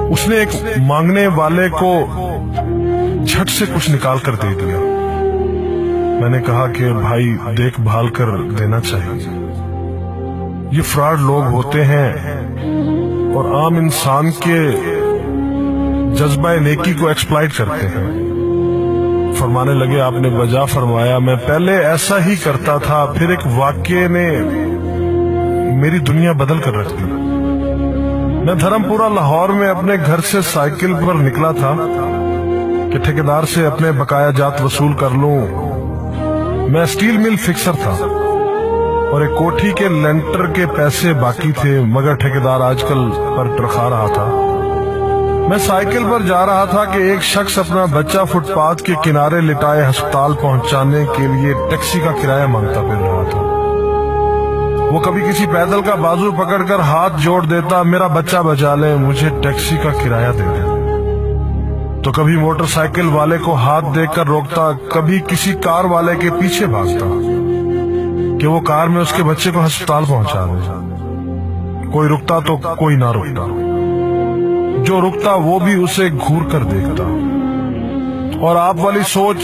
اس نے ایک مانگنے والے کو جھٹ سے کچھ نکال کر دے دیا۔ میں نے کہا کہ بھائی دیکھ بھال کر دینا چاہیے، یہ فراڈ لوگ ہوتے ہیں اور عام انسان کے جذبہ نیکی کو ایکسپلائٹ کرتے ہیں۔ فرمانے لگے آپ نے بجا فرمایا، میں پہلے ایسا ہی کرتا تھا، پھر ایک واقعے نے میری دنیا بدل کر رکھ دی۔ میں دھرم پورہ لاہور میں اپنے گھر سے سائیکل پر نکلا تھا کہ ٹھیکیدار سے اپنے بقایا جات وصول کر لوں۔ میں اسٹیل مل فکسر تھا اور ایک کوٹھی کے لینٹر کے پیسے باقی تھے، مگر ٹھیکیدار آج کل پر ٹرخا رہا تھا۔ میں سائیکل پر جا رہا تھا کہ ایک شخص اپنا بچہ فٹ پاتھ کے کنارے لٹائے ہسپتال پہنچانے کے لیے ٹیکسی کا کرایہ مانگتا پھر رہا تھا۔ وہ کبھی کسی پیدل کا بازو پکڑ کر ہاتھ جوڑ دیتا، میرا بچہ بچا لے، مجھے ٹیکسی کا کرایہ دے دے، تو کبھی موٹر سائیکل والے کو ہاتھ دے کر روکتا، کبھی کسی کار والے کے پیچھے بھاگتا کہ وہ کار میں اس کے بچے کو ہسپتال پہنچا دے۔ کوئی رکتا تو کوئی نہ رکتا، جو رکتا وہ بھی اسے گھور کر دیکھتا اور آپ والی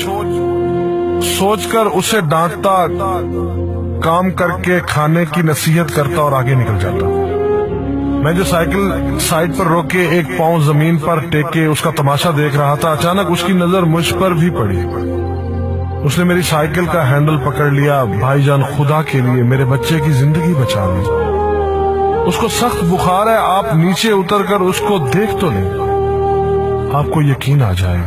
سوچ کر اسے ڈانٹتا، کام کر کے کھانے کی نصیحت کرتا اور آگے نکل جاتا۔ میں جو سائیکل سائیڈ پر روک کے ایک پاؤں زمین پر ٹیکے اس کا تماشا دیکھ رہا تھا، اچانک اس کی نظر مجھ پر بھی پڑی۔ اس نے میری سائیکل کا ہینڈل پکڑ لیا، بھائی جان خدا کے لیے میرے بچے کی زندگی بچا لی، اس کو سخت بخار ہے، آپ نیچے اتر کر اس کو دیکھ تو لیں، آپ کو یقین آ جائے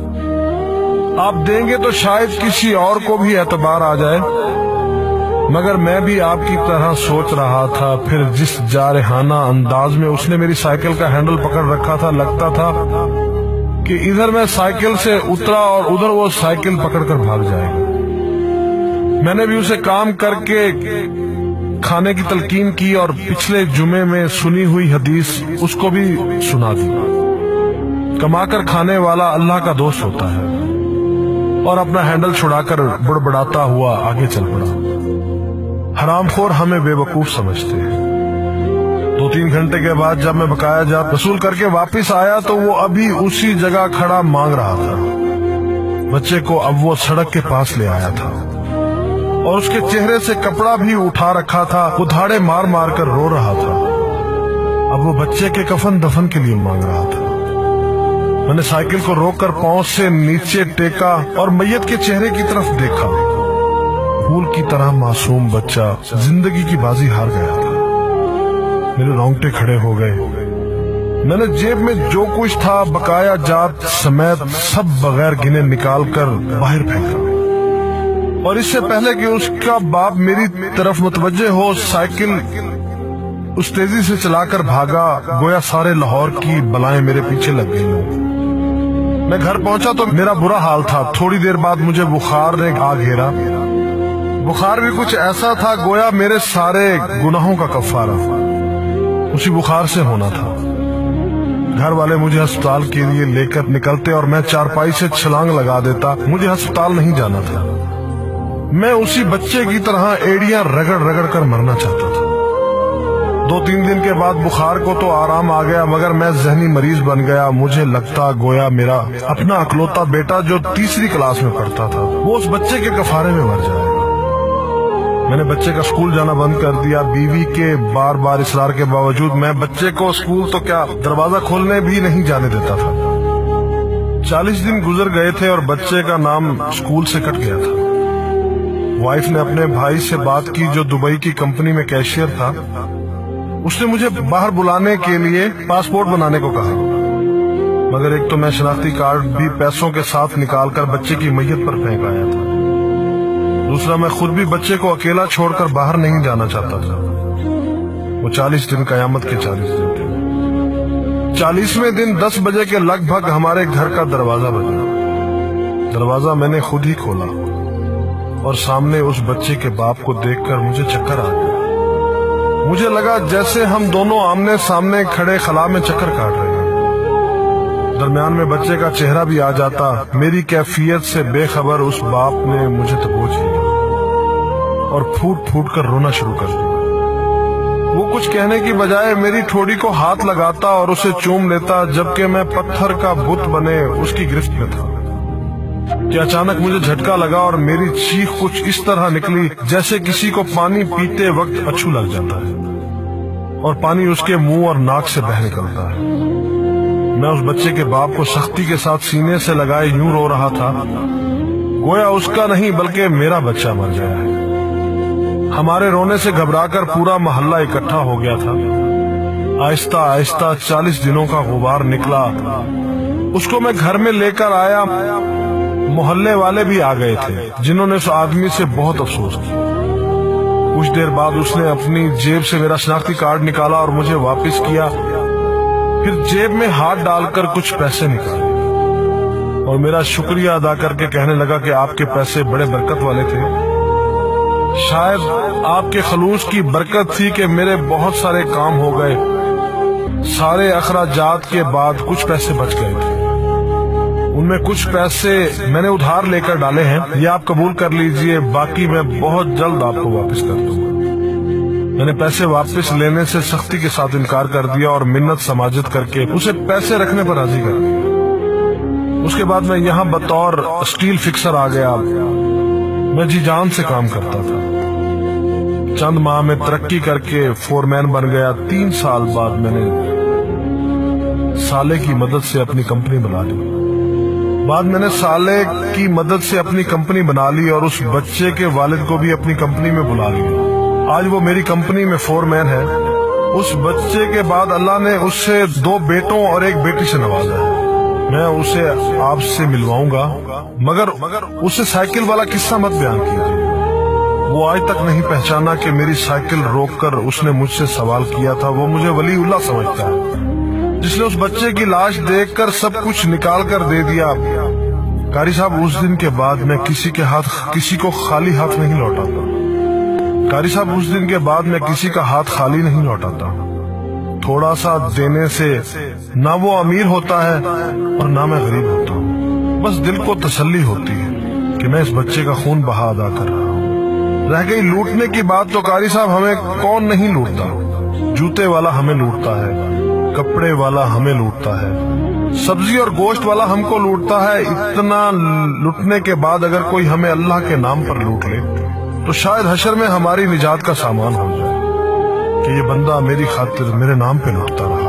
گا، آپ دیں گے تو شاید کسی اور کو بھی اعتبار آ جائے۔ مگر میں بھی آپ کی طرح سوچ رہا تھا۔ پھر جس جارحانہ انداز میں اس نے میری سائیکل کا ہینڈل پکڑ رکھا تھا، لگتا تھا کہ ادھر میں سائیکل سے اترا اور ادھر وہ سائیکل پکڑ کر بھاگ جائے گا۔ میں نے بھی اسے کام کر کے کھانے کی تلقین کی اور پچھلے جمعے میں سنی ہوئی حدیث اس کو بھی سنا دی، کما کر کھانے والا اللہ کا دوست ہوتا ہے، اور اپنا ہینڈل چھڑا کر بڑبڑاتا ہوا آگے چل پڑا۔ حرام خور ہمیں بے وقوف سمجھتے ہیں۔ 2-3 گھنٹے کے بعد جب میں بقایا جات وصول کر کے واپس آیا تو وہ ابھی اسی جگہ کھڑا مانگ رہا تھا۔ بچے کو اب وہ سڑک کے پاس لے آیا تھا اور اس کے چہرے سے کپڑا بھی اٹھا رکھا تھا، وہ دھاڑے مار مار کر رو رہا تھا۔ اب وہ بچے کے کفن دفن کے لیے مانگ رہا تھا۔ میں نے سائیکل کو روک کر پاؤں سے نیچے ٹیکا اور میت کے چہرے کی طرف دیکھا۔ پھول کی طرح معصوم بچہ زندگی کی بازی ہار گیا تھا۔ میرے رونگٹے کھڑے ہو گئے۔ میں نے جیب میں جو کچھ تھا بقایا جات سمیت سب بغیر گنے نکال کر باہر پھینکا، اور اس سے پہلے کہ اس کا باپ میری طرف متوجہ ہو، سائیکل اس تیزی سے چلا کر بھاگا گویا سارے لاہور کی بلائیں میرے پیچھے لگ گئی ہوں۔ میں گھر پہنچا تو میرا برا حال تھا۔ تھوڑی دیر بعد مجھے بخار نے آ گھیرا۔ بخار بھی کچھ ایسا تھا گویا میرے سارے گناہوں کا کفارہ اسی بخار سے ہونا تھا۔ گھر والے مجھے ہسپتال کے لیے لے کر نکلتے اور میں چارپائی سے چھلانگ لگا دیتا۔ مجھے ہسپتال نہیں جانا تھا، میں اسی بچے کی طرح ایڑیاں رگڑ رگڑ کر مرنا چاہتا تھا۔ 2-3 دن کے بعد بخار کو تو آرام آ گیا، مگر میں ذہنی مریض بن گیا۔ مجھے لگتا گویا میرا اپنا اکلوتا بیٹا جو 3ری کلاس میں پڑھتا تھا وہ اس بچے کے کفارے میں مر جائے گا۔ میں نے بچے کا اسکول جانا بند کر دیا۔ بیوی کے بار بار اصرار کے باوجود میں بچے کو اسکول تو کیا دروازہ کھولنے بھی نہیں جانے دیتا تھا۔ 40 دن گزر گئے تھے اور بچے کا نام اسکول سے کٹ گیا تھا۔ وائف نے اپنے بھائی سے بات کی جو دبئی کی کمپنی میں کیشیئر تھا، اس نے مجھے باہر بلانے کے لیے پاسپورٹ بنانے کو کہا، مگر ایک تو میں شناختی کارڈ بھی پیسوں کے ساتھ نکال کر بچے کی میت پر پھینک آیا تھا، دوسرا میں خود بھی بچے کو اکیلا چھوڑ کر باہر نہیں جانا چاہتا تھا۔ وہ 40 دن قیامت کے 40 دن تھے۔ 40ویں دن 10 بجے کے لگ بھگ ہمارے گھر کا دروازہ بجا۔ دروازہ میں نے خود ہی کھولا اور سامنے اس بچے کے باپ کو دیکھ کر مجھے چکر آ گیا۔ مجھے لگا جیسے ہم دونوں آمنے سامنے کھڑے خلا میں چکر کاٹ رہے ہیں۔ درمیان میں بچے کا چہرہ بھی آ جاتا۔ میری کیفیت سے بے خبر اس باپ نے مجھے دبوچ لیا اور پھوٹ پھوٹ کر رونا شروع کر دیا۔ وہ کچھ کہنے کی بجائے میری ٹھوڑی کو ہاتھ لگاتا اور اسے چوم لیتا، جبکہ میں پتھر کا بت بنے اس کی گرفت میں تھا کہ اچانک مجھے جھٹکا لگا اور میری چیخ کچھ اس طرح نکلی جیسے کسی کو پانی پیتے وقت اچھو لگ جاتا ہے اور پانی اس کے منہ اور ناک سے بہہ نکلتا ہے۔ میں اس بچے کے باپ کو سختی کے ساتھ سینے سے لگائے یوں رو رہا تھا گویا اس کا نہیں بلکہ میرا بچہ مر گیا ہے۔ ہمارے رونے سے گھبرا کر پورا محلہ اکٹھا ہو گیا تھا۔ آہستہ آہستہ 40 دنوں کا غبار نکلا، اس کو میں گھر میں لے کر آیا۔ محلے والے بھی آ گئے تھے جنہوں نے اس آدمی سے بہت افسوس کیا۔ کچھ دیر بعد اس نے اپنی جیب سے میرا شناختی کارڈ نکالا اور مجھے واپس کیا، پھر جیب میں ہاتھ ڈال کر کچھ پیسے نکالے اور میرا شکریہ ادا کر کے کہنے لگا کہ آپ کے پیسے بڑے برکت والے تھے، شاید آپ کے خلوص کی برکت تھی کہ میرے بہت سارے کام ہو گئے۔ سارے اخراجات کے بعد کچھ پیسے بچ گئے تھے، ان میں کچھ پیسے میں نے ادھار لے کر ڈالے ہیں، یہ آپ قبول کر لیجئے، باقی میں بہت جلد آپ کو واپس کر دوں گا۔ میں نے پیسے واپس لینے سے سختی کے ساتھ انکار کر دیا اور منت سماجت کر کے اسے پیسے رکھنے پر راضی کر دیا۔ اس کے بعد میں یہاں بطور اسٹیل فکسر آ گیا۔ میں جی جان سے کام کرتا تھا، چند ماہ میں ترقی کر کے فورمین بن گیا۔ 3 سال بعد میں نے سالے کی مدد سے اپنی کمپنی بنا لی اور اس بچے کے والد کو بھی اپنی کمپنی میں بلا لیا۔ آج وہ میری کمپنی میں فورمین ہے۔ اس بچے کے بعد اللہ نے اس سے 2 بیٹوں اور 1 بیٹی سے نوازا ہے۔ میں اسے آپ سے ملواؤں گا، مگر اسے سائیکل والا قصہ مت بیان کیجیے۔ وہ آج تک نہیں پہچانا کہ میری سائیکل روک کر اس نے مجھ سے سوال کیا تھا۔ وہ مجھے ولی اللہ سمجھتا ہے جس نے اس بچے کی لاش دیکھ کر سب کچھ نکال کر دے دیا۔ قاری صاحب، اس دن کے بعد میں کسی کو خالی ہاتھ نہیں لوٹاتا۔ قاری صاحب، اس دن کے بعد میں کسی کا ہاتھ خالی نہیں لوٹاتا۔ تھوڑا سا دینے سے نہ وہ امیر ہوتا ہے اور نہ میں غریب ہوتا ہوں۔ بس دل کو تسلی ہوتی ہے کہ میں اس بچے کا خون بہا ادا کر رہا ہوں۔ رہ گئی لوٹنے کی بات تو قاری صاحب ہمیں کون نہیں لوٹتا۔ جوتے والا ہمیں لوٹتا ہے، کپڑے والا ہمیں لوٹتا ہے، سبزی اور گوشت والا ہم کو لوٹتا ہے۔ اتنا لوٹنے کے بعد اگر کوئی ہمیں اللہ کے نام پر لوٹ لے تو شاید حشر میں ہماری نجات کا سامان ہو جائے کہ یہ بندہ میری خاطر میرے نام پہ لوٹتا رہا۔